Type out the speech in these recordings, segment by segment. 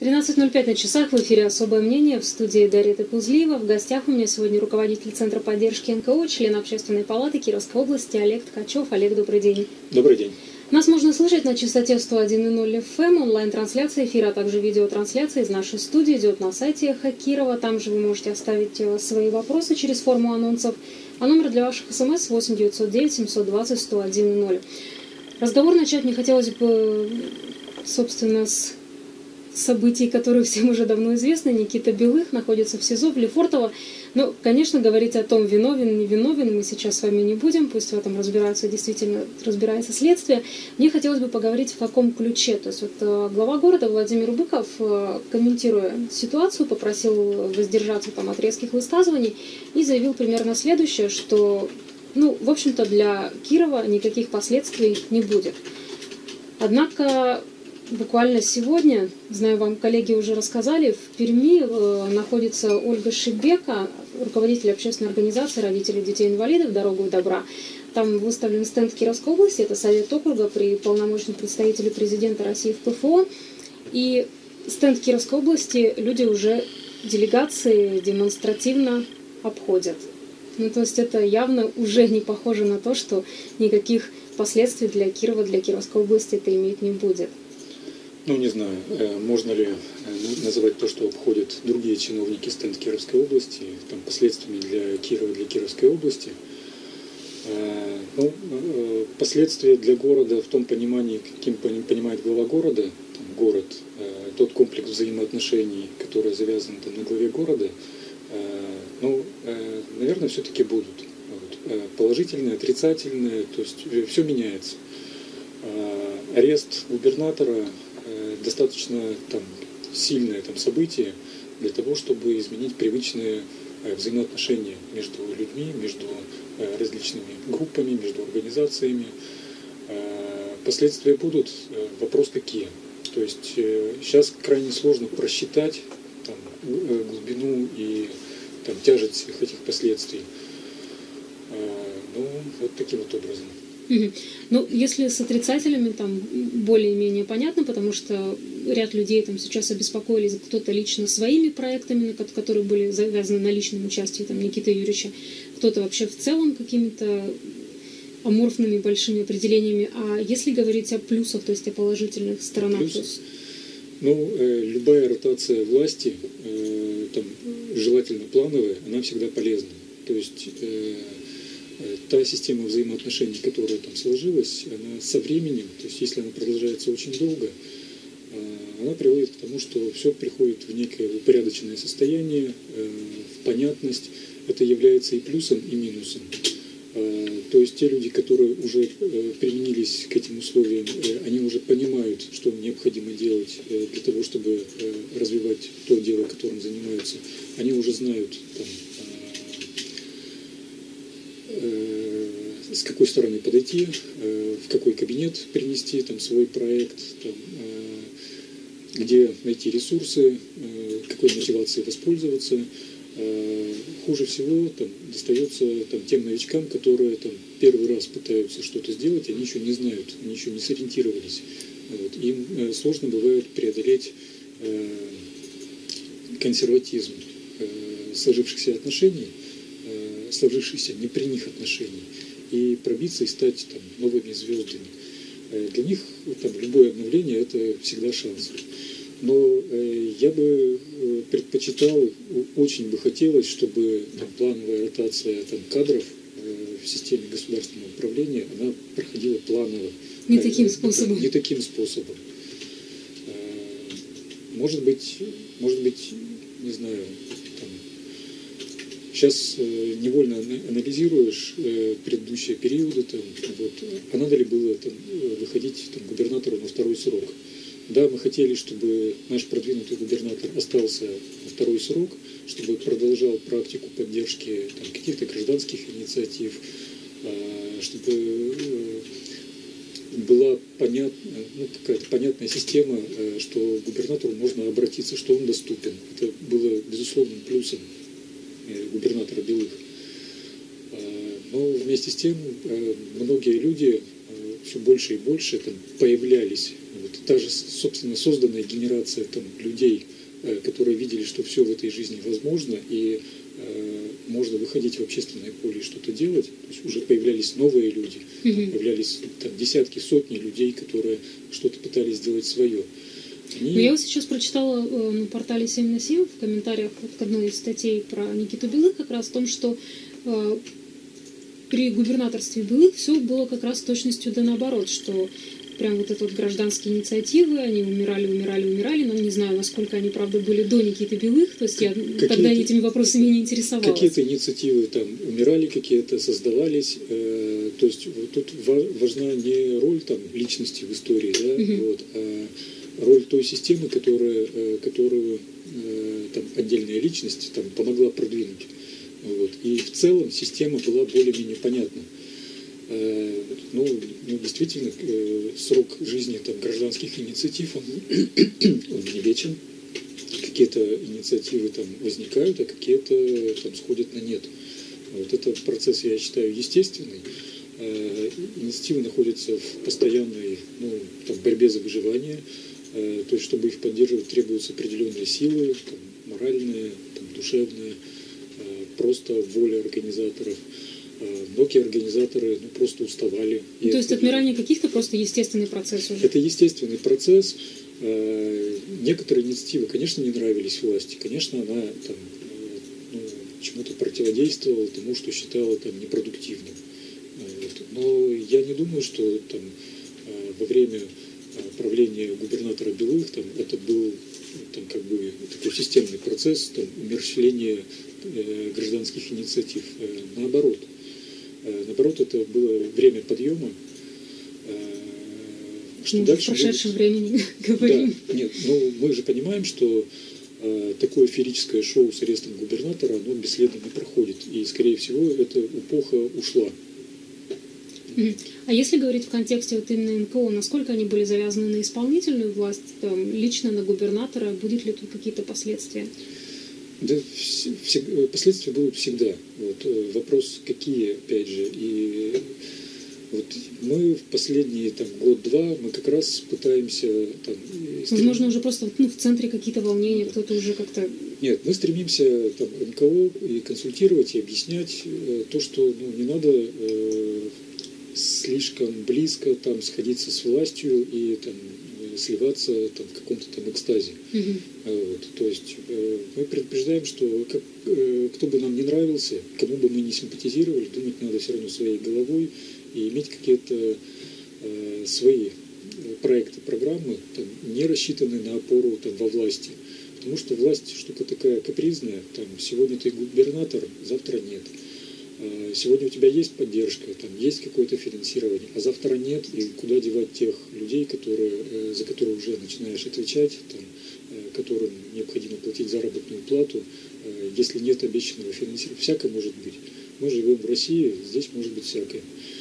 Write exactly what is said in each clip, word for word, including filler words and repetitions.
тринадцать ноль пять на часах, в эфире «Особое мнение», в студии Дарья Топузлиева. В гостях у меня сегодня руководитель Центра поддержки эн ка о, член Общественной палаты Кировской области Олег Ткачев. Олег, добрый день. Добрый день. Нас можно слышать на частоте сто один и ноль эф эм, онлайн-трансляция эфира, а также видеотрансляция из нашей студии идет на сайте Эхо Кирова. Там же вы можете оставить свои вопросы через форму анонсов. А номер для ваших смс восемь девятьсот девять семьсот двадцать сто один ноль. Разговор начать мне хотелось бы, собственно, с событий, которые всем уже давно известны. Никита Белых находится в СИЗО в Лефортово. Но, конечно, говорить о том, виновен, не виновен, мы сейчас с вами не будем. Пусть в этом разбираются, действительно разбирается следствие. Мне хотелось бы поговорить в каком ключе. То есть вот глава города Владимир Быков, комментируя ситуацию, попросил воздержаться там от резких высказываний и заявил примерно следующее, что, ну, в общем-то, для Кирова никаких последствий не будет. Однако буквально сегодня, знаю, вам коллеги уже рассказали, в Перми э, находится Ольга Шибека, руководитель общественной организации родителей детей-инвалидов «Дорогу и добра». Там выставлен стенд Кировской области, это совет округа при полномочном представителе президента России в пэ эф о. И стенд Кировской области люди уже, делегации, демонстративно обходят. Ну, то есть это явно уже не похоже на то, что никаких последствий для Кирова, для Кировской области это иметь не будет. Ну, не знаю, можно ли называть то, что обходят другие чиновники стенд Кировской области, там, последствиями для Кирова, для Кировской области. Ну, последствия для города в том понимании, каким понимает глава города, там, город, тот комплекс взаимоотношений, который завязан там, на главе города, ну, наверное, все-таки будут. Вот. Положительные, отрицательные, то есть все меняется. Арест губернатора достаточно там, сильное там, событие для того, чтобы изменить привычные взаимоотношения между людьми, между различными группами, между организациями. Последствия будут, вопрос какие. То есть сейчас крайне сложно просчитать там, глубину и там, тяжесть всех этих последствий. Ну, вот таким вот образом. Угу. Ну, если с отрицателями там более-менее понятно, потому что ряд людей там сейчас обеспокоились, кто-то лично своими проектами, которые были завязаны на личном участии там, Никиты Юрьевича, кто-то вообще в целом какими-то аморфными большими определениями. А если говорить о плюсах, то есть о положительных сторонах? Плюс, плюс? Ну, э, любая ротация власти, э, там, желательно плановая, она всегда полезна. То есть э, та система взаимоотношений, которая там сложилась, она со временем, то есть если она продолжается очень долго, она приводит к тому, что все приходит в некое упорядоченное состояние, в понятность. Это является и плюсом, и минусом. То есть те люди, которые уже применились к этим условиям, они уже понимают, что необходимо делать для того, чтобы развивать то дело, которым занимаются. Они уже знают, там, с какой стороны подойти, в какой кабинет принести там, свой проект, там, где найти ресурсы, какой мотивацией воспользоваться. Хуже всего там, достается там, тем новичкам, которые там, первый раз пытаются что-то сделать, они еще не знают, они еще не сориентировались. Вот. Им сложно бывает преодолеть консерватизм сложившихся отношений, сложившихся не при них отношений, и пробиться и стать там, новыми звездами. Для них там, любое обновление – это всегда шанс. Но э, я бы э, предпочитал, очень бы хотелось, чтобы там, плановая ротация там, кадров э, в системе государственного управления, она проходила планово. Не э, таким способом. Не таким способом. Э, может быть, может быть, не знаю, там, сейчас э, невольно анализируешь э, предыдущие периоды, там, вот, а надо ли было там, выходить там, губернатору на второй срок. Да, мы хотели, чтобы наш продвинутый губернатор остался на второй срок, чтобы продолжал практику поддержки там, каких-то гражданских инициатив, э, чтобы э, была понятна, ну, какая-то понятная система, э, что к губернатору можно обратиться, что он доступен. Это было безусловным плюсом э, губернатора Белых. Э, но вместе с тем многие люди все больше и больше там появлялись. Вот, та же, собственно, созданная генерация там, людей, которые видели, что все в этой жизни возможно, и э, можно выходить в общественное поле и что-то делать. То есть уже появлялись новые люди, mm-hmm. появлялись там, десятки, сотни людей, которые что-то пытались сделать свое. Они... Но я вот сейчас прочитала э, на портале семь на семь в комментариях вот, к одной из статей про Никиту Белых как раз о том, что э, при губернаторстве Белых все было как раз с точностью да наоборот, что прям вот это вот гражданские инициативы, они умирали, умирали, умирали, но не знаю, насколько они, правда, были до Никиты Белых, то есть я какие-то, тогда этими вопросами не интересовалась. Какие-то инициативы там умирали, какие-то создавались, э, то есть вот тут важна не роль там личности в истории, да, угу. вот, а роль той системы, которая, э, которую э, там отдельная личность там помогла продвинуть. Вот. И в целом система была более-менее понятна. Ну, ну, действительно, срок жизни там, гражданских инициатив, он, он не вечен. Какие-то инициативы там возникают, а какие-то там сходят на нет. Вот этот процесс, я считаю, естественный. Инициативы находятся в постоянной ну, там, борьбе за выживание. То есть, чтобы их поддерживать, требуются определенные силы, там, моральные, там, душевные, просто воля организаторов. Многие организаторы ну, просто уставали. Ну, то есть отмирание каких-то просто естественный процесс уже? Это естественный процесс. Некоторые инициативы, конечно, не нравились власти. Конечно, она там, ну, чему-то противодействовала тому, что считала там, непродуктивным. Но я не думаю, что там, во время правления губернатора Белых там, это был там, как бы, такой системный процесс там, умерщвления э, гражданских инициатив. Э, наоборот. Наоборот, это было время подъема. Что ну, дальше в прошедшем будет... времени говорим. Да, нет, ну мы же понимаем, что э, такое феерическое шоу с арестом губернатора, оно бесследно не проходит. И, скорее всего, эта эпоха ушла. А если говорить в контексте вот именно эн ка о, насколько они были завязаны на исполнительную власть, там, лично на губернатора, будет ли тут какие-то последствия? Да, все, последствия будут всегда. Вот, вопрос, какие, опять же. И вот мы в последние там, год-два мы как раз пытаемся... Там, Возможно, стрем... уже просто ну, в центре какие-то волнения, кто-то уже как-то... Нет, мы стремимся там, эн ка о и консультировать, и объяснять э, то, что ну, не надо э, слишком близко там, сходиться с властью и там, сливаться там, в каком-то там экстазе. Uh-huh. Вот. То есть э, мы предупреждаем, что как, э, кто бы нам не нравился, кому бы мы не симпатизировали, думать надо все равно своей головой и иметь какие-то э, свои проекты, программы, там, не рассчитанные на опору там, во власти. Потому что власть штука такая капризная, там, сегодня ты губернатор, завтра нет. Сегодня у тебя есть поддержка, там есть какое-то финансирование, а завтра нет, и куда девать тех людей, которые, за которые уже начинаешь отвечать, там, которым необходимо платить заработную плату, если нет обещанного финансирования. Всякое может быть. Мы живем в России, здесь может быть всякое.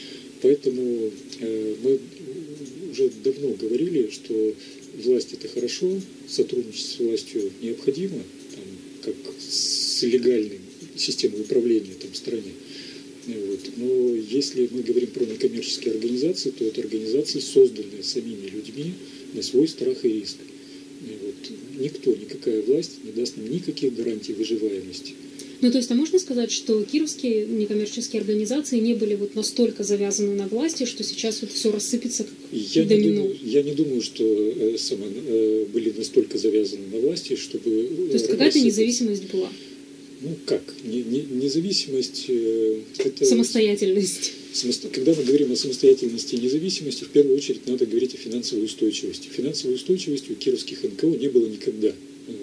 Поэтому мы уже давно говорили, что власть это хорошо, сотрудничать с властью необходимо, там, как с легальной системой управления там, в стране. Вот. Но если мы говорим про некоммерческие организации, то это организации, созданные самими людьми на свой страх и риск. И вот. Никто, никакая власть не даст нам никаких гарантий выживаемости. Ну, то есть, а можно сказать, что кировские некоммерческие организации не были вот настолько завязаны на власти, что сейчас вот все рассыпется как я домино? Не думаю, я не думаю, что э, сама, э, были настолько завязаны на власти, чтобы... То есть какая-то независимость была? Ну как, не, не, независимость... Э, это... Самостоятельность. Самосто... Когда мы говорим о самостоятельности и независимости, в первую очередь надо говорить о финансовой устойчивости. Финансовой устойчивости у кировских эн ка о не было никогда.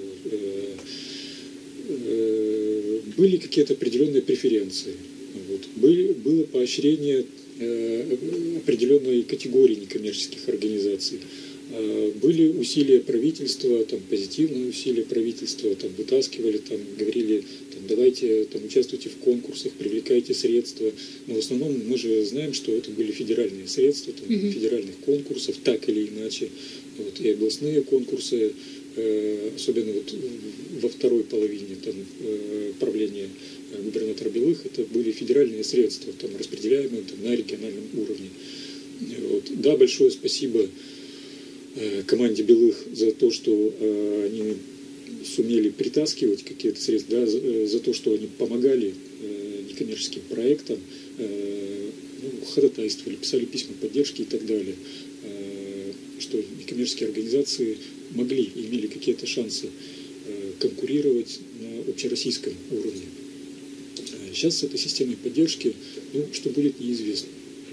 Были какие-то определенные преференции. Вот. Были, было поощрение э, определенной категории некоммерческих организаций. Э, были усилия правительства, там, позитивные усилия правительства, там, вытаскивали, там, говорили, там, давайте там, участвуйте в конкурсах, привлекайте средства. Но в основном мы же знаем, что это были федеральные средства, там, mm-hmm. федеральных конкурсов, так или иначе. Вот, и областные конкурсы э, особенно вот во второй половине там, правления губернатора Белых, это были федеральные средства, там, распределяемые там, на региональном уровне. Вот. Да, большое спасибо команде Белых за то, что они сумели притаскивать какие-то средства, да, за, за то, что они помогали некоммерческим проектам, ну, ходатайствовали, писали письма поддержки и так далее, что некоммерческие организации могли и имели какие-то шансы конкурировать на общероссийском уровне. Сейчас с этой системой поддержки, ну, что будет, неизвестно.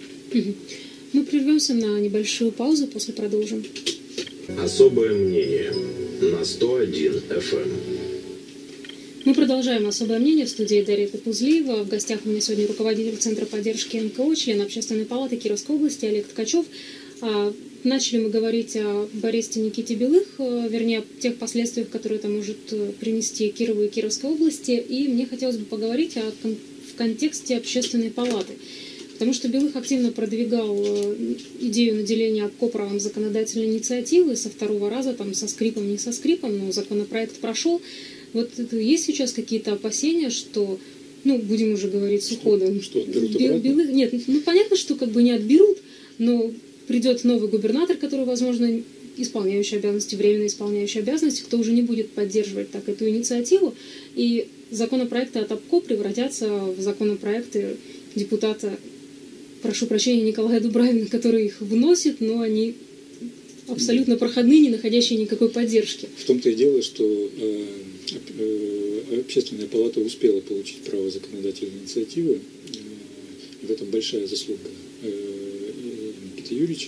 Мы прервемся на небольшую паузу, после продолжим. Особое мнение на сто один эф эм. Мы продолжаем «Особое мнение» в студии Дарья Капузлиева. В гостях у меня сегодня руководитель Центра поддержки эн ка о, член Общественной палаты Кировской области Олег Ткачев. Начали мы говорить о аресте Никиты Белых, вернее, о тех последствиях, которые это может принести Кирову и Кировской области. И мне хотелось бы поговорить о, в контексте Общественной палаты. Потому что Белых активно продвигал идею наделения АПКО правом законодательной инициативы со второго раза, там, со скрипом, не со скрипом, но законопроект прошел. Вот есть сейчас какие-то опасения, что, ну, будем уже говорить с уходом. Что, отберут Бел, Белых, нет, ну, понятно, что как бы не отберут, но придет новый губернатор, который, возможно, исполняющий обязанности, временно исполняющий обязанности, кто уже не будет поддерживать так эту инициативу, и законопроекты от АПКО превратятся в законопроекты депутата, прошу прощения, Николая Дубравина, который их вносит, но они абсолютно проходные, не находящие никакой поддержки. В том-то и дело, что э, э, Общественная палата успела получить право законодательной инициативы, э, и в этом большая заслуга э, Никиты Юрьевича.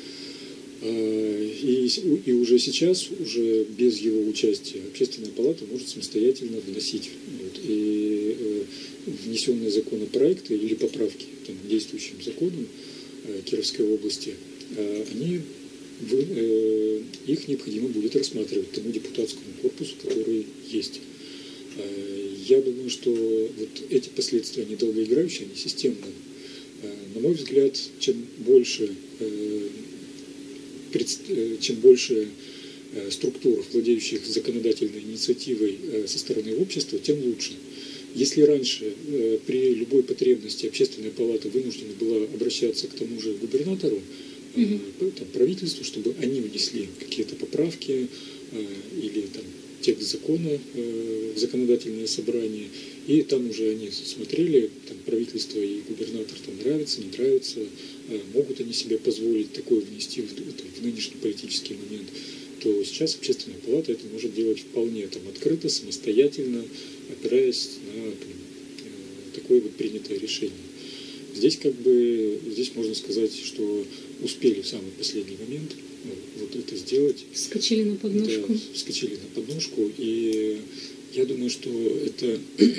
Э, и, и уже сейчас, уже без его участия, Общественная палата может самостоятельно вносить вот, и э, внесенные законопроекты или поправки там, к действующим законам э, Кировской области, э, они в, э, их необходимо будет рассматривать тому депутатскому корпусу, который есть. Э, я думаю, что вот эти последствия, они долгоиграющие, они системные. Э, на мой взгляд, чем больше, э, пред, э, чем больше э, структур, владеющих законодательной инициативой э, со стороны общества, тем лучше. Если раньше э, при любой потребности Общественная палата вынуждена была обращаться к тому же губернатору, э, там, правительству, чтобы они внесли какие-то поправки э, или там, текст закона э, в законодательное собрание, и там уже они смотрели, там, правительство и губернатор там, нравится, не нравится, э, могут они себе позволить такое внести в, там, в нынешний политический момент, то сейчас Общественная палата это может делать вполне там, открыто, самостоятельно, опираясь на там, такое вот принятое решение. Здесь как бы, здесь можно сказать, что успели в самый последний момент вот это сделать. Вскочили на подножку. Да, вскочили на подножку, и я думаю, что это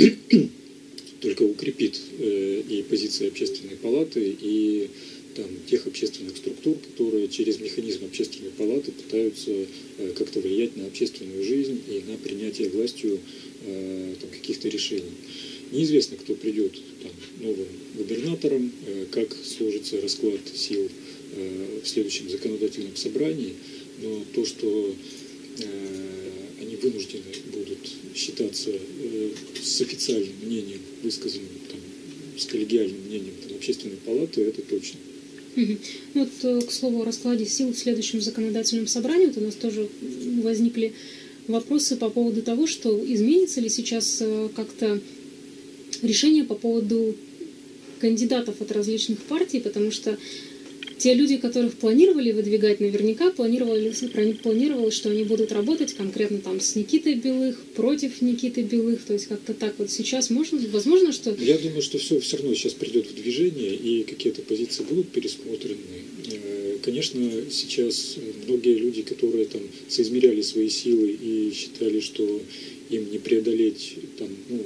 только укрепит э, и позиции Общественной палаты, и там, тех общественных структур, которые через механизм Общественной палаты пытаются э, как-то влиять на общественную жизнь и на принятие властью э, там, каких-то решений. Неизвестно, кто придет там, новым губернатором, э, как сложится расклад сил э, в следующем законодательном собрании, но то, что э, они вынуждены будут считаться э, с официальным мнением, высказанным там, с коллегиальным мнением там, Общественной палаты, это точно. Угу. Вот, к слову, о раскладе сил в следующем законодательном собрании, вот у нас тоже возникли вопросы по поводу того, что изменится ли сейчас как-то решение по поводу кандидатов от различных партий, потому что те люди, которых планировали выдвигать, наверняка планировали, планировалось, что они будут работать конкретно там с Никитой Белых, против Никиты Белых, то есть как-то так вот сейчас можно, возможно, что... Я думаю, что все все равно сейчас придет в движение, и какие-то позиции будут пересмотрены. Конечно, сейчас многие люди, которые там соизмеряли свои силы и считали, что им не преодолеть там, ну,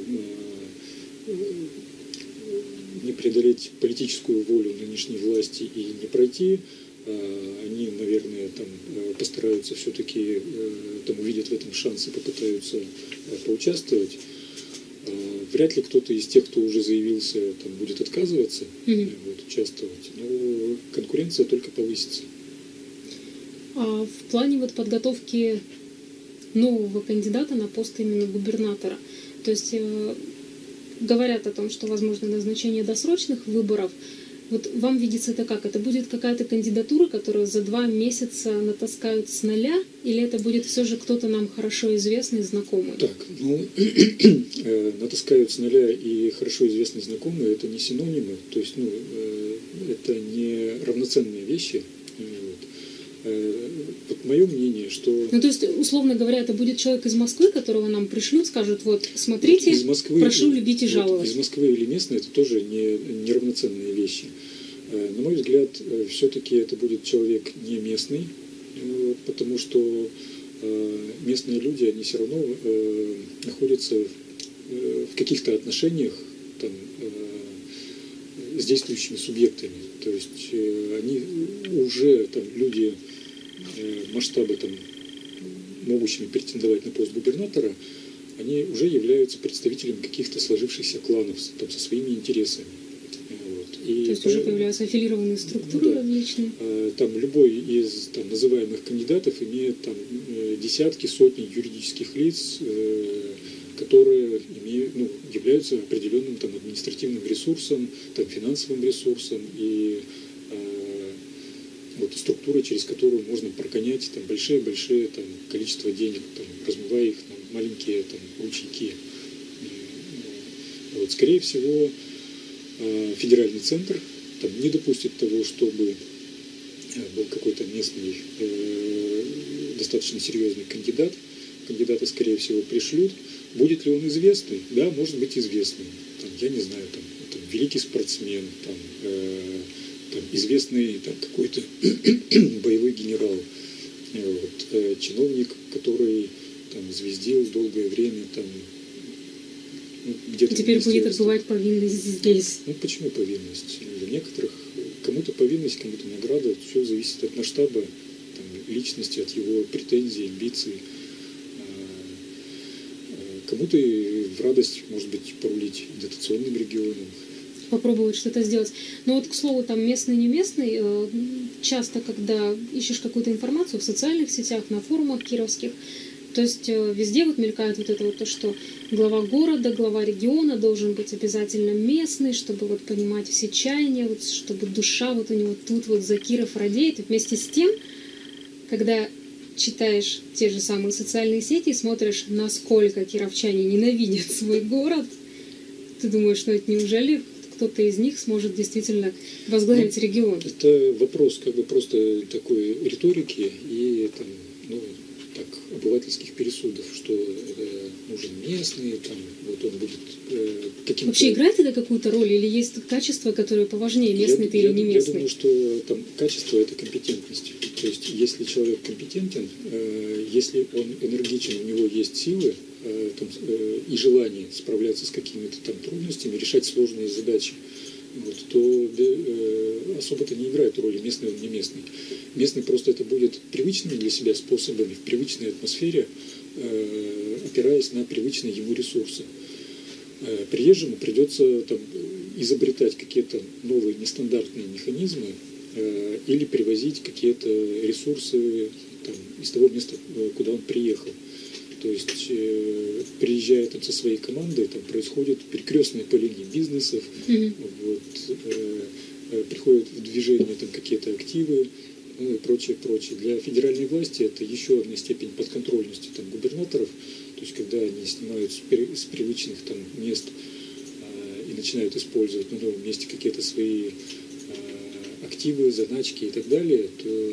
не преодолеть политическую волю нынешней власти и не пройти, они, наверное, там постараются все-таки, там увидят в этом шанс и попытаются поучаствовать. Вряд ли кто-то из тех, кто уже заявился, там будет отказываться mm-hmm. вот, участвовать, но конкуренция только повысится. А в плане вот подготовки нового кандидата на пост именно губернатора. То есть э, говорят о том, что возможно назначение досрочных выборов. Вот вам видится это как? Это будет какая-то кандидатура, которую за два месяца натаскают с нуля, или это будет все же кто-то нам хорошо известный, знакомый? Так, ну, натаскают с нуля и хорошо известный знакомый — это не синонимы, то есть, ну, это не равноценные вещи. Вот. Вот мое мнение, что... Ну, то есть, условно говоря, это будет человек из Москвы, которого нам пришлют, скажут, вот, смотрите, из Москвы, прошу любить и вот, жаловать. Из Москвы или местные — это тоже не, не равноценные вещи. На мой взгляд, все-таки это будет человек не местный, потому что местные люди, они все равно находятся в каких-то отношениях там, с действующими субъектами. То есть они уже там, люди масштаба там, могущими претендовать на пост губернатора, они уже являются представителями каких-то сложившихся кланов там, со своими интересами. И то есть по... уже появляются аффилированные структуры, да, различные. Там любой из там, называемых кандидатов имеет там, десятки, сотни юридических лиц, которые имеют, ну, являются определенным там, административным ресурсом, там, финансовым ресурсом и э, вот, структурой, через которую можно прогонять там, большие-большие там, количество денег, там, размывая их на маленькие там, ручейки. Вот, скорее всего, федеральный центр там, не допустит того, чтобы был какой-то местный э, достаточно серьезный кандидат. Кандидата, скорее всего, пришлют. Будет ли он известный? Да, может быть известным. Там, я не знаю, там, там, великий спортсмен, там, э, там, известный там, какой-то боевой генерал, вот, э, чиновник, который там, звездил долгое время там, где-то теперь будет отбывать повинность здесь. Ну, почему повинность? Для некоторых, кому-то повинность, кому-то награда, все зависит от масштаба там, личности, от его претензий, амбиций. Кому-то в радость, может быть, порулить дотационным регионом. Попробовать что-то сделать. Но вот, к слову, там местный, не местный, часто, когда ищешь какую-то информацию в социальных сетях, на форумах кировских, то есть везде вот мелькает вот это вот то, что глава города, глава региона должен быть обязательно местный, чтобы вот понимать все чаяния, вот, чтобы душа вот у него тут вот за Киров радеет. И вместе с тем, когда читаешь те же самые социальные сети и смотришь, насколько кировчане ненавидят свой город, ты думаешь, ну это неужели кто-то из них сможет действительно возглавить ну, регион? Это вопрос как бы просто такой риторики и там, ну, так, обывательских пересудов, что э, нужен местный, там, вот он будет э, каким-то... Вообще играет это какую-то роль или есть качества, которые поважнее, местный я, ты я, или не местный? Я думаю, что там качество — это компетентность. То есть если человек компетентен, э, если он энергичен, у него есть силы э, там, э, и желание справляться с какими-то там трудностями, решать сложные задачи, вот, то э, особо-то не играет роли, местный он, не местный. Местный просто это будет привычными для себя способами, в привычной атмосфере, э, опираясь на привычные ему ресурсы. Э, приезжему придется там, изобретать какие-то новые нестандартные механизмы э, или привозить какие-то ресурсы там, из того места, куда он приехал. То есть, э, приезжая там, со своей командой, там происходит перекрестное поление бизнесов, mm-hmm. вот, э, э, приходят в движение там, какие-то активы, ну и прочее, прочее. Для федеральной власти это еще одна степень подконтрольности там, губернаторов, то есть когда они снимают с, при, с привычных там, мест э, и начинают использовать на новом месте какие-то свои э, активы, заначки и так далее, то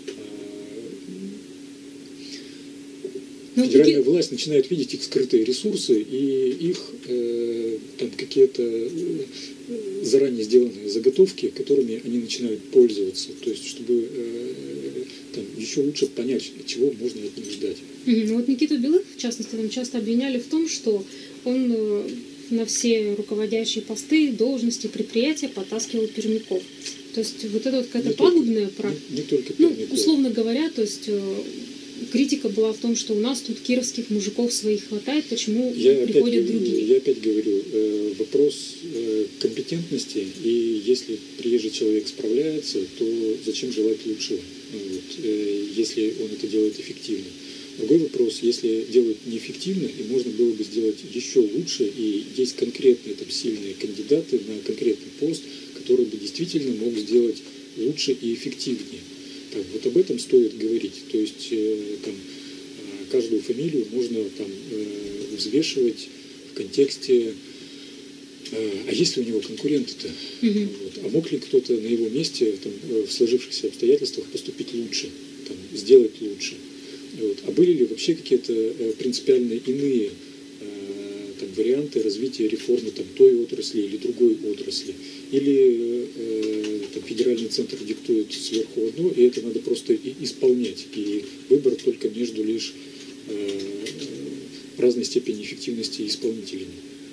федеральная таки... власть начинает видеть их скрытые ресурсы и их э, там какие-то э, заранее сделанные заготовки, которыми они начинают пользоваться, то есть чтобы э, там, еще лучше понять, чего можно от них ждать. Mm-hmm. Вот Никиту Белых, в частности, там часто обвиняли в том, что он э, на все руководящие посты, должности, предприятия потаскивал пермяков. То есть вот это вот какая-то пагубная практика. Не, не только ну, условно говоря, то есть э, критика была в том, что у нас тут кировских мужиков своих хватает, почему я приходят опять, другие. Я опять говорю, э, вопрос э, компетентности, и если приезжий человек справляется, то зачем желать лучшего, вот, э, если он это делает эффективно. Другой вопрос, если делают неэффективно, и можно было бы сделать еще лучше, и есть конкретные там сильные кандидаты на конкретный пост, который бы действительно мог сделать лучше и эффективнее. Так, вот об этом стоит говорить. То есть э, там, э, каждую фамилию можно там, э, взвешивать в контексте, э, а есть ли у него конкуренты-то? Mm-hmm. Вот, а мог ли кто-то на его месте там, в сложившихся обстоятельствах поступить лучше, там, сделать лучше? Вот. А были ли вообще какие-то э, принципиально иные э, там, варианты развития реформы там, той отрасли или другой отрасли? Или э, там, федеральный центр диктует сверху одно, и это надо просто и исполнять. И выбор только между лишь э, разной степени эффективности исполнителями.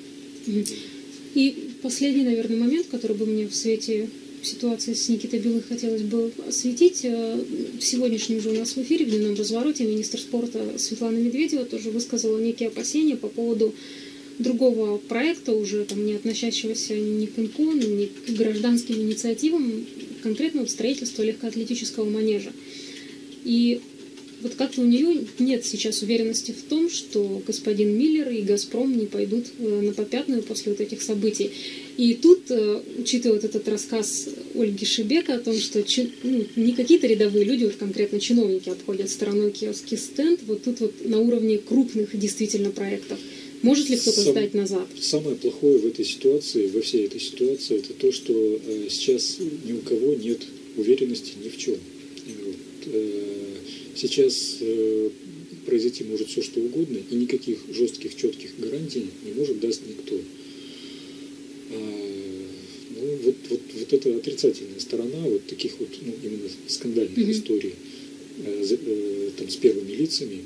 И последний, наверное, момент, который бы мне в свете ситуации с Никитой Белых хотелось бы осветить. В сегодняшнем же у нас в эфире, в дневном развороте, министр спорта Светлана Медведева тоже высказала некие опасения по поводу другого проекта, уже там, не относящегося ни к ИНКО, ни к гражданским инициативам, конкретно вот строительство легкоатлетического манежа. И вот как-то у нее нет сейчас уверенности в том, что господин Миллер и «Газпром» не пойдут на попятную после вот этих событий. И тут, учитывая вот этот рассказ Ольги Шебека о том, что ну, не какие-то рядовые люди, вот конкретно чиновники обходят стороной киоский стенд, вот тут вот на уровне крупных действительно проектов. Может ли кто-то Сам, сдать назад? Самое плохое в этой ситуации, во всей этой ситуации, это то, что э, сейчас ни у кого нет уверенности ни в чем. Вот, э, сейчас э, произойти может все что угодно, и никаких жестких, четких гарантий не может дать никто. А, ну, вот, вот, вот это отрицательная сторона вот таких вот ну, именно скандальных mm-hmm. историй э, э, там, с первыми лицами.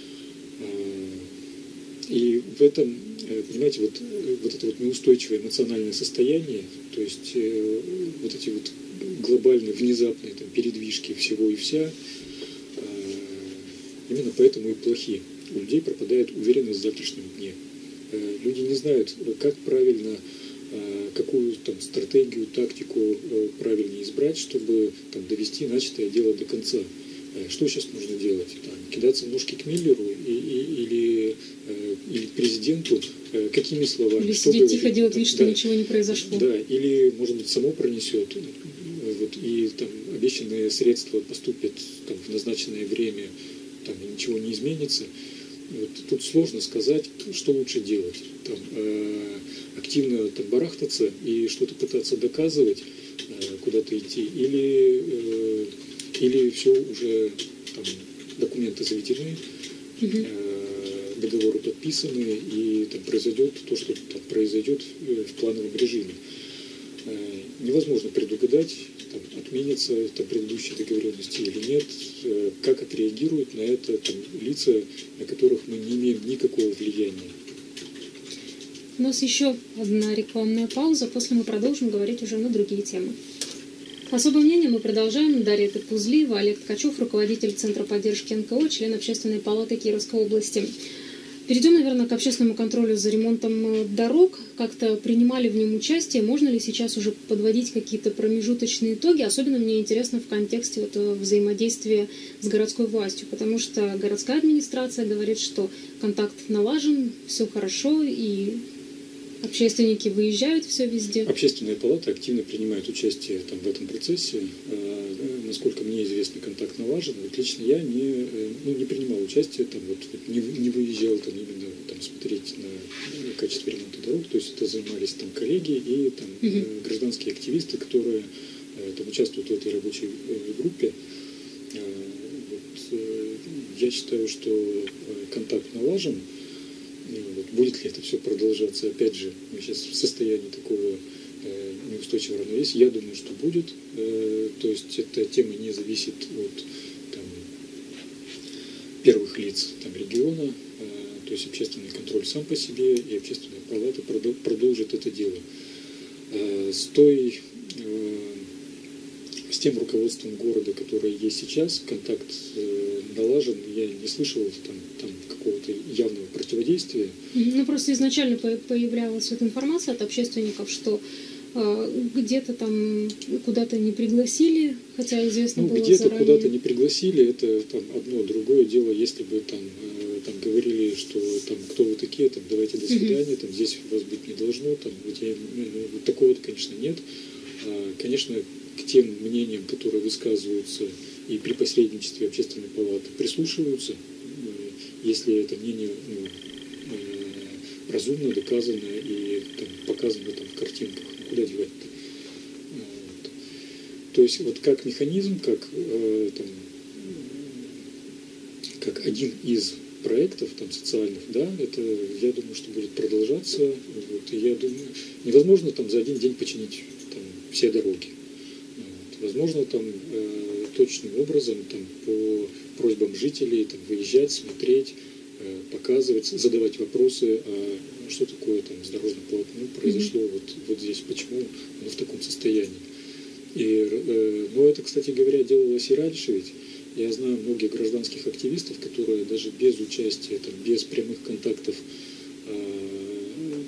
И в этом, понимаете, вот, вот это вот неустойчивое эмоциональное состояние, то есть э, вот эти вот глобальные, внезапные там, передвижки всего и вся, э, именно поэтому и плохи. У людей пропадает уверенность в завтрашнем дне. Э, люди не знают, как правильно, э, какую там, стратегию, тактику э, правильно избрать, чтобы там, довести начатое дело до конца. Что сейчас нужно делать? Там, кидаться в ножки к Миллеру и, и, или, э, или президенту? Э, какими словами? Или что сидеть говорить? тихо, делать вид, что да. ничего не произошло. Да, или, может быть, само пронесет, вот, и там, обещанные средства поступят там, в назначенное время, там, и ничего не изменится. Вот, тут сложно сказать, что лучше делать. Там, э, активно там, барахтаться и что-то пытаться доказывать, э, куда-то идти, или... Э, Или все уже там, документы заведены, угу. э, договоры подписаны, и там произойдет то, что там, произойдет в плановом режиме. Э, невозможно предугадать, там, отменятся там, предыдущие договоренности или нет, э, как отреагируют на это там, лица, на которых мы не имеем никакого влияния. У нас еще одна рекламная пауза, после мы продолжим говорить уже на другие темы. Особое мнение мы продолжаем. Дарья Пузлиева, Олег Ткачев, руководитель Центра поддержки эн ка о, член Общественной палаты Кировской области. Перейдем, наверное, к общественному контролю за ремонтом дорог. Как-то принимали в нем участие. Можно ли сейчас уже подводить какие-то промежуточные итоги? Особенно мне интересно в контексте вот взаимодействия с городской властью, потому что городская администрация говорит, что контакт налажен, все хорошо, и общественники выезжают все везде. Общественная палата активно принимает участие там, в этом процессе. Э, насколько мне известно, контакт налажен. Вот лично я не, ну, не принимал участие, там, вот, вот, не, не выезжал там, именно там, смотреть на качество ремонта дорог. То есть это занимались там, коллеги и там, угу. э, гражданские активисты, которые э, там, участвуют в этой рабочей э, группе. Э, вот, э, я считаю, что э, контакт налажен. Вот, будет ли это все продолжаться? Опять же, мы сейчас в состоянии такого э, неустойчивого равновесия. Я думаю, что будет. Э, то есть эта тема не зависит от там, первых лиц там, региона. Э, то есть общественный контроль сам по себе, и общественная палата продолжит это дело. Э, с той... Э, с тем руководством города, которое есть сейчас, контакт э, налажен, я не слышал там, там какого-то явного противодействия. Ну, просто изначально появлялась вот информация от общественников, что где-то там куда-то не пригласили, хотя известно ну, было где-то заранее. куда-то не пригласили, это там одно. Другое дело, если бы там, там говорили, что там кто вы такие, там давайте до свидания, uh-huh. там здесь вас быть не должно, там вот, я, ну, вот такого-то, конечно, нет. А, конечно, к тем мнениям, которые высказываются и при посредничестве общественной палаты, прислушиваются, если это мнение ну, разумно, доказано и там, показано там, в картинках. Куда девать-то? Вот. То есть вот как механизм, как, э, там, как один из проектов там, социальных, да, это, я думаю, что будет продолжаться. Вот, и я думаю, невозможно там за один день починить там, все дороги. Вот. Возможно, там э, точным образом там, по просьбам жителей там, выезжать, смотреть, э, показывать, задавать вопросы, а что такое там с дорожным полотном произошло mm-hmm. вот, вот здесь, почему оно в таком состоянии. И, э, но это, кстати говоря, делалось и раньше, ведь я знаю многих гражданских активистов, которые даже без участия, там, без прямых контактов э,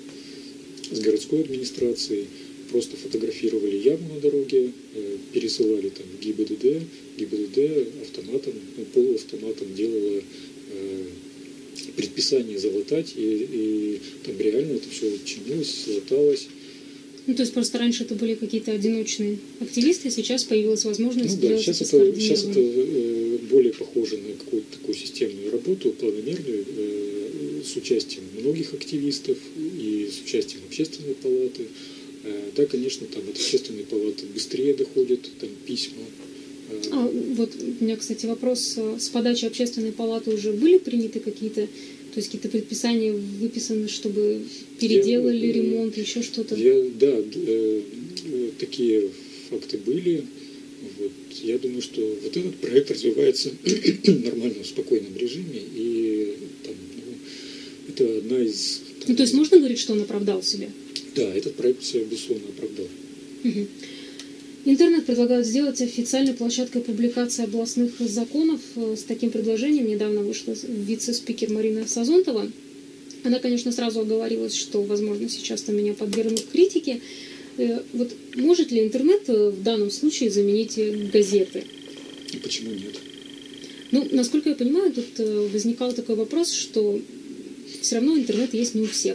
с городской администрацией просто фотографировали яму на дороге, э, пересылали там в ГИБДД, ГИБДД автоматом, ну, полуавтоматом делала э, предписание залатать, и, и там реально это все чинилось, залаталось. Ну, то есть просто раньше это были какие-то одиночные активисты, сейчас появилась возможность ну, да, сделать сейчас это это, сейчас это э, более похоже на какую-то такую системную работу, планомерную, э, с участием многих активистов и с участием общественной палаты. Э, да, конечно, там от общественной палаты быстрее доходят там, письма. А, вот у меня, кстати, вопрос. С подачи общественной палаты уже были приняты какие-то, то есть какие-то предписания выписаны, чтобы переделали я, ремонт, еще что-то? Я, да, э, такие факты были. Вот. Я думаю, что вот этот проект развивается в нормальном, спокойном режиме, и там, ну, это одна из... Там, ну, то есть можно говорить, что он оправдал себя? Да, этот проект себя, безусловно, оправдал. Угу. Интернет предлагают сделать официальной площадкой публикации областных законов. С таким предложением недавно вышла вице-спикер Марина Сазонтова. Она, конечно, сразу оговорилась, что, возможно, сейчас там меня подвергнут критике. Вот может ли интернет в данном случае заменить газеты? Почему нет? Ну, насколько я понимаю, тут возникал такой вопрос, что все равно интернет есть не у всех.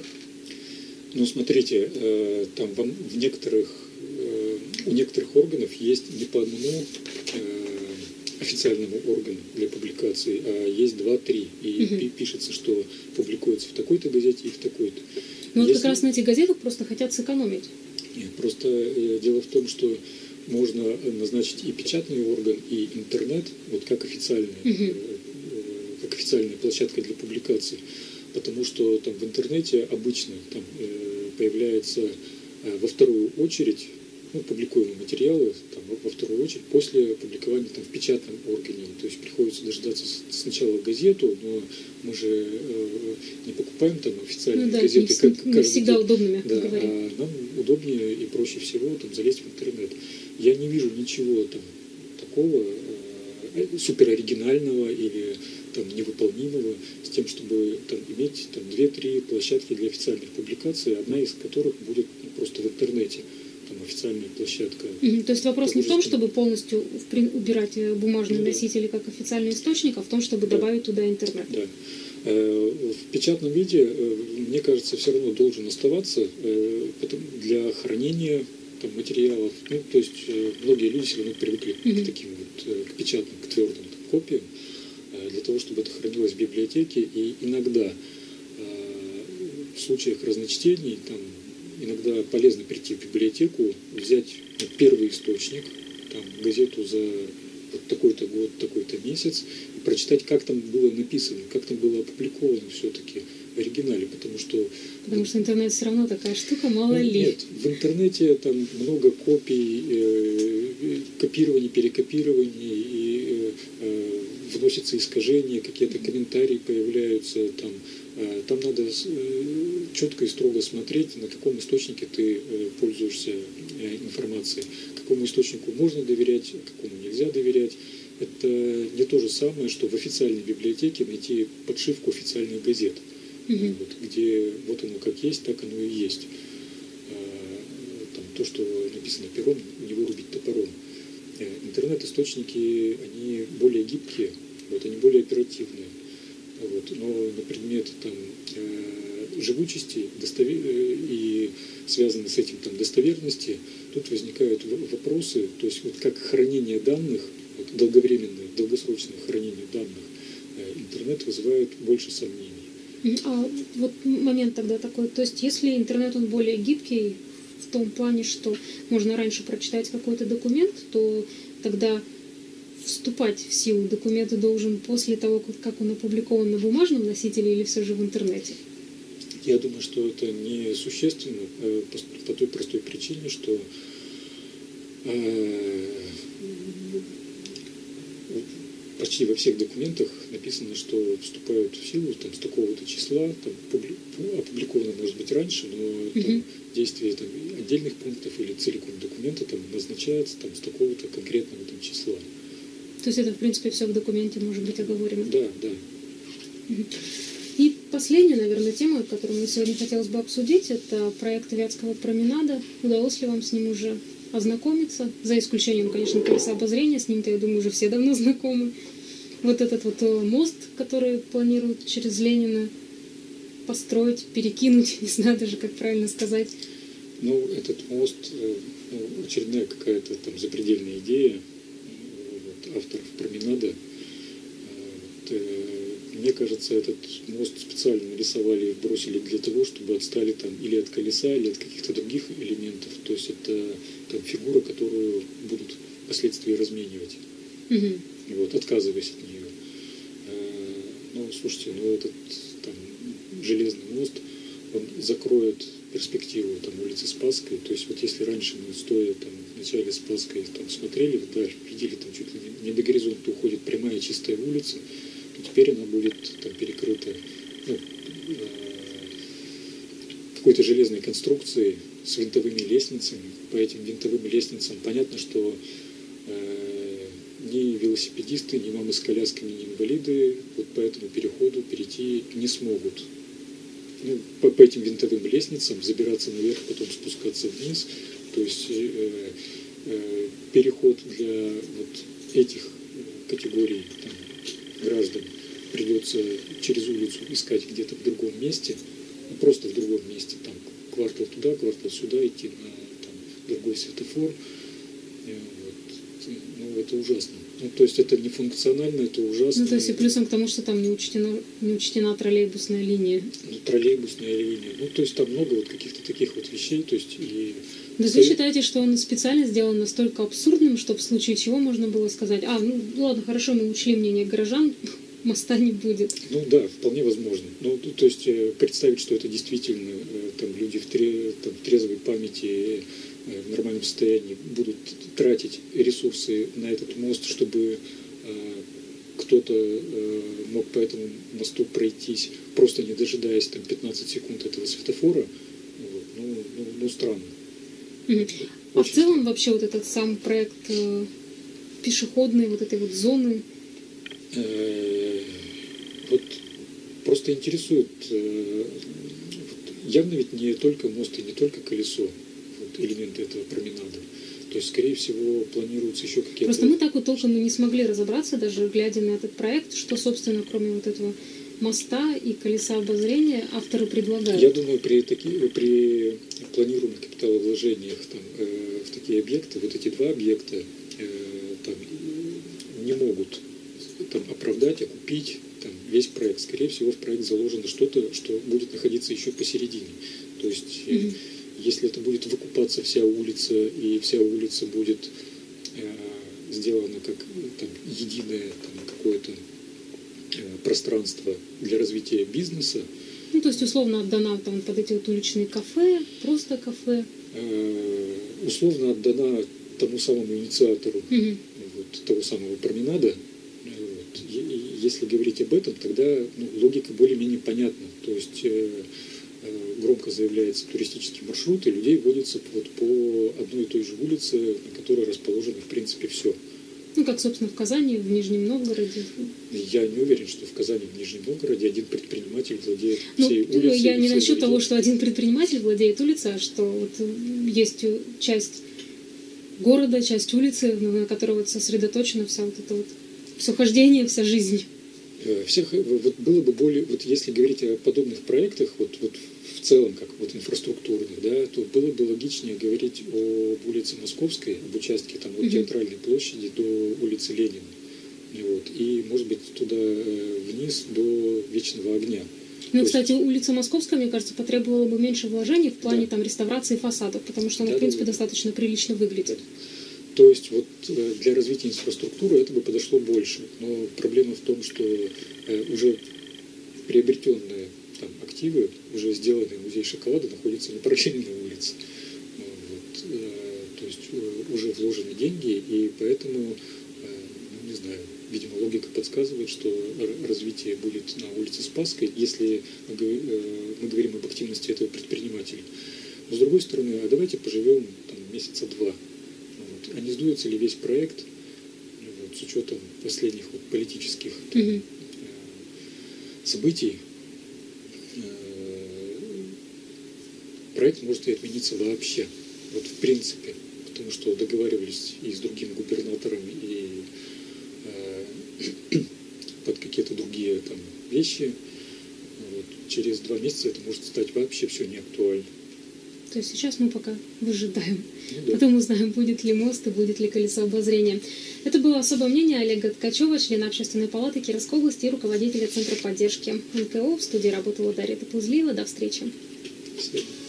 Ну, смотрите, там в некоторых у некоторых органов есть не по одному э, официальному органу для публикации, а есть два-три. И угу. пишется, что публикуется в такой-то газете и в такой-то. Ну вот как раз на этих газетах просто хотят сэкономить. Нет, просто э, дело в том, что можно назначить и печатный орган, и интернет, вот как официальная, угу. э, как официальная площадка для публикации. Потому что там в интернете обычно там, э, появляется э, во вторую очередь ну, публикуемые материалы там, во вторую очередь после публикования там, в печатном органе. То есть приходится дождаться сначала газету, но мы же э, не покупаем там официальные ну, да, газеты. Не, как, не всегда день. Удобно, мягко да, говоря. А нам удобнее и проще всего там, залезть в интернет. Я не вижу ничего там, такого э, супероригинального или там, невыполнимого с тем, чтобы там, иметь там, две-три площадки для официальных публикаций, одна из которых будет ну, просто в интернете. Там, официальная площадка. Mm-hmm. То есть вопрос не в том, чтобы полностью убирать бумажные ну, носители как официальный источник, а в том, чтобы да. добавить туда интернет. Да. В печатном виде, мне кажется, все равно должен оставаться для хранения там, материалов. Ну, то есть многие люди все равно привыкли mm-hmm. к таким вот к печатным, к твердым там, копиям, для того, чтобы это хранилось в библиотеке. И иногда в случаях разночтений там, иногда полезно прийти в библиотеку, взять первый источник, там, газету за вот такой-то год, такой-то месяц, и прочитать, как там было написано, как там было опубликовано все-таки в оригинале, потому что... Потому что интернет все равно такая штука, мало ну, ли. Нет, в интернете там много копий, э, копирований, перекопирований, и э, вносятся искажения, какие-то комментарии появляются, там, э, там надо э, четко и строго смотреть, на каком источнике ты э, пользуешься э, информацией, какому источнику можно доверять, какому нельзя доверять. Это не то же самое, что в официальной библиотеке найти подшивку официальных газет, mm-hmm. вот, где вот оно как есть, так оно и есть. Там, то, что написано пером, не вырубить топором. Интернет-источники, они более гибкие, вот, они более оперативные. Вот, но на предмет там, э, живучести достовер... и связанные с этим там, достоверности, тут возникают вопросы, то есть вот как хранение данных, вот, долговременное, долгосрочное хранение данных, э, интернет вызывает больше сомнений. А вот момент тогда такой, то есть если интернет он более гибкий, в том плане, что можно раньше прочитать какой-то документ, то тогда вступать в силу документ должен после того, как он опубликован на бумажном носителе или все же в интернете? Я думаю, что это не существенно по, по той простой причине, что э, почти во всех документах написано, что вступают в силу там, с такого-то числа, там, публи, опубликовано может быть раньше, но там, угу. действие там, отдельных пунктов или целиком документа там, назначается там, с такого-то конкретного там, числа. То есть это, в принципе, все в документе может быть оговорено? Да, да. Угу. И последняя, наверное, тема, которую мне сегодня хотелось бы обсудить, это проект Вятского променада. Удалось ли вам с ним уже ознакомиться? За исключением, конечно, колеса обозрения, с ним-то, я думаю, уже все давно знакомы. Вот этот вот мост, который планируют через Ленина построить, перекинуть, не знаю даже, как правильно сказать. Ну, этот мост, ну, очередная какая-то там запредельная идея вот, авторов променада. Вот, мне кажется, этот мост специально нарисовали и бросили для того, чтобы отстали там или от колеса, или от каких-то других элементов. То есть это там, фигура, которую будут впоследствии разменивать, угу. вот, отказываясь от нее. Ну, слушайте, ну этот там, железный мост, он закроет перспективу там, улицы Спасской. То есть вот если раньше мы, стоя там, в начале Спасской, там, смотрели вдаль, видели, там чуть ли не до горизонта уходит прямая чистая улица, то теперь она будет там, перекрыта ну, э, какой-то железной конструкцией с винтовыми лестницами. По этим винтовым лестницам понятно, что э, ни велосипедисты, ни мамы с колясками, ни инвалиды вот по этому переходу перейти не смогут. Ну, по, по этим винтовым лестницам забираться наверх, потом спускаться вниз. То есть э, э, переход для вот этих категорий там, граждан придется через улицу искать где-то в другом месте, ну, просто в другом месте, там квартал туда, квартал сюда, идти на там, другой светофор. Вот. Ну, это ужасно. Ну, то есть это не функционально, это ужасно. Ну, то есть и плюсом к тому, что там не учтена, не учтена троллейбусная линия. Ну, троллейбусная линия. Ну, то есть там много вот каких-то таких вот вещей. То есть и... Да вы считаете, что он специально сделан настолько абсурдным, чтобы в случае чего можно было сказать, а, ну ладно, хорошо, мы учли мнение горожан, моста не будет. Ну да, вполне возможно. Ну, то есть представить, что это действительно там, люди в, тре, там, в трезвой памяти в нормальном состоянии будут тратить ресурсы на этот мост, чтобы э, кто-то э, мог по этому мосту пройтись, просто не дожидаясь там, пятнадцать секунд этого светофора, вот, ну, ну, ну странно. Mm-hmm. А в целом странно. Вообще вот этот сам проект э, пешеходной вот этой вот зоны? Э, вот просто интересует, э, вот, явно ведь не только мост и не только колесо, элементы этого променада. То есть, скорее всего, планируются еще какие-то... Просто мы так вот толком и не смогли разобраться, даже глядя на этот проект, что, собственно, кроме вот этого моста и колеса обозрения авторы предлагают. Я думаю, при, таки, при планируемых капиталовложениях там, э, в такие объекты, вот эти два объекта э, там, не могут там, оправдать, окупить там, весь проект. Скорее всего, в проект заложено что-то, что будет находиться еще посередине. То есть... Mm-hmm. Если это будет выкупаться вся улица, и вся улица будет э, сделана как там, единое там, какое-то э, пространство для развития бизнеса. Ну, то есть, условно отдана там, под эти вот уличные кафе, просто кафе. Э, условно отдана тому самому инициатору угу. вот, того самого променада. Вот. И, и, если говорить об этом, тогда ну, логика более-менее понятна. То есть... Э, громко заявляется туристический маршрут, и людей водится вот по одной и той же улице, на которой расположено, в принципе, все. Ну, как, собственно, в Казани, в Нижнем Новгороде. Я не уверен, что в Казани, в Нижнем Новгороде один предприниматель владеет ну, всей улицей. Я не насчет того, заведения. что один предприниматель владеет улицей, а что вот есть часть города, часть улицы, на которой вот сосредоточена вся вот это вот все хождение, вся жизнь. Всех, вот было бы более, вот если говорить о подобных проектах, вот, вот в целом, как вот инфраструктурных, да, то было бы логичнее говорить о улице Московской, об участке там от Театральной площади до улицы Ленина. Вот, и, может быть, туда вниз до Вечного огня. Ну, то кстати, есть... улица Московская, мне кажется, потребовала бы меньше вложений в плане да. там реставрации фасадов, потому что она, да, в принципе, да, да. достаточно прилично выглядит. Да. То есть вот для развития инфраструктуры это бы подошло больше. Но проблема в том, что уже приобретенные там активы, уже сделанный музей шоколада находится на параллельной улице. Вот. То есть уже вложены деньги, и поэтому, ну, не знаю, видимо, логика подсказывает, что развитие будет на улице Спасской, если мы говорим об активности этого предпринимателя. Но с другой стороны, а давайте поживем там месяца два. Вот. А не сдуется ли весь проект, вот, с учетом последних вот, политических там, mm-hmm. э, событий, э, проект может и отмениться вообще, вот в принципе, потому что договаривались и с другим губернатором, и э, под какие-то другие там вещи. Вот. Через два месяца это может стать вообще все неактуально. То есть сейчас мы пока выжидаем. Ну, да. Потом узнаем, будет ли мост и будет ли колесо обозрения. Это было особое мнение Олега Ткачева, члена Общественной палаты Кировской области и руководителя Центра поддержки эн ка о. В студии работала Дарья Топузлиева. До встречи. До свидания.